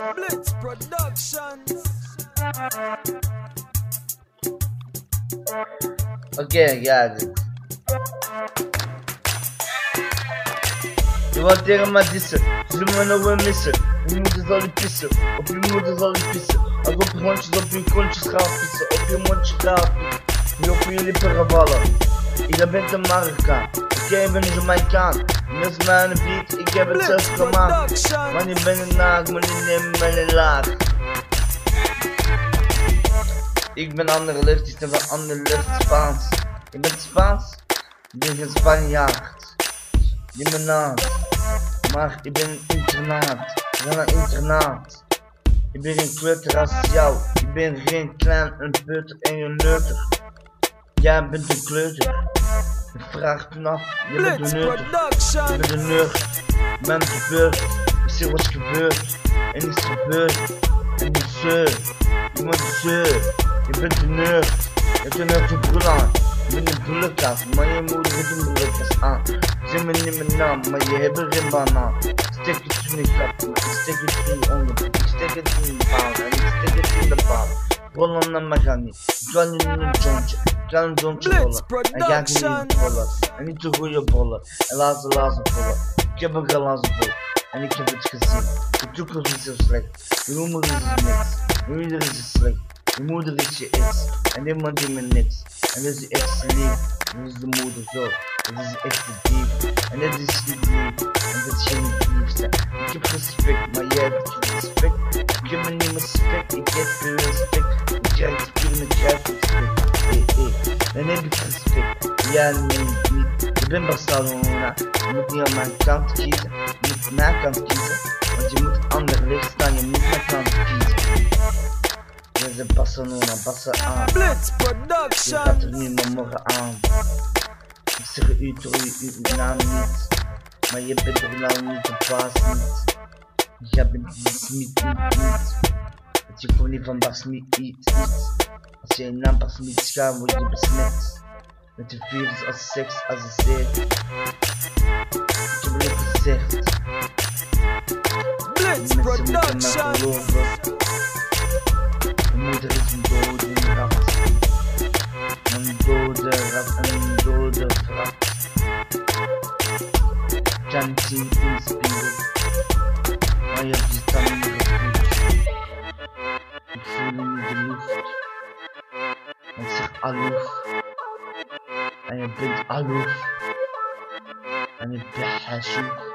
Blitz Productions. Oké, ja. Je wilt tegen mij dissen, zullen we nog wel missen. Je moeder zal je pissen, op je moeder zal je pissen. Als op je hondjes op je kontjes gaan pissen, op je mondje gaan pissen. Je op je lippen gaan vallen. Ik ben een Marokkaan, oké, ik ben een Jamaikaan. Mis mij aan de beat, ik heb het zelf gemaakt. Maar je bent een naak, maar je neemt mij een laag. Ik ben andere lucht, ik ben van andere lucht, Spaans. Je bent Spaans, ik ben geen Spanjaard. Je bent naast, maar ik ben een internaat. Ik ben een internaat. Ik ben geen kleuter als jou. Ik ben geen klein, een peuter en een neuter. Jij bent een kleuter. Ik vraag toen af, je bent een neuter. Je bent een nerd. Ik ben gebeurd. Ik zie wat gebeurt. En is gebeurd. En is zeur. Je bent een zeur. Je bent een nerd. Je bent een nerd op Roland. Je bent een broekkast, maar je moeder heeft een broekkast aan. Zeg me niet mijn naam, maar je hebt er geen banaan. Ik steek het in de grap, ik steek het in de onderbroek. Ik steek het in de baan en ik steek het in de baan. Rollen naar mijn gang niet. Ik ga niet in een jointje. Ik ga een jointje rollen. En ga ik niet rollen. En niet te goede bollen. En lazen bollen. Ik heb een glazen bol. En ik heb het gezien. De toekomst is zo slecht. Je moeder is niks. Je moeder is slecht. Je moeder is je ex. En iemand die me niks. En dat is je ex lief. Dat is de moeder zo. Dat is echt de dief. En dat is niet lief. En dat is geen liefste. Ik heb respect, maar jij hebt geen respect. Ik heb me niet meer respect. Ik heb veel respect. Ik krijg het spier en ik krijg respect. Dan heb ik respect. Jij niet. Je bent Barcelona. Je moet niet aan mijn kant kiezen. Je moet mijn kant kiezen. Want je moet ander licht staan. Je moet mijn kant kiezen. We zijn Barcelona, Barca aan. Blitz Je Production. gaat er niet meer morgen aan. Ik zeg u door uw naam niet. Maar je bent er nou niet, de baas niet. Jij bent niet. Want je komt niet van Bas niet. Als je naam Bas niet gaat, word je besmet. Met de virus als seks, als een zeer. Ik heb het gezegd. Blitz Mensen moeten mij Production. geloven. Mijn moeder is een dode rat. Een dode rat en een dode rat. Ik kan niet zien in de spiegel. Maar je hebt je tanden gevoeld. Ik voel nu de lucht. En ik zeg aloof. En je bent aloof. En ik ben hashoef.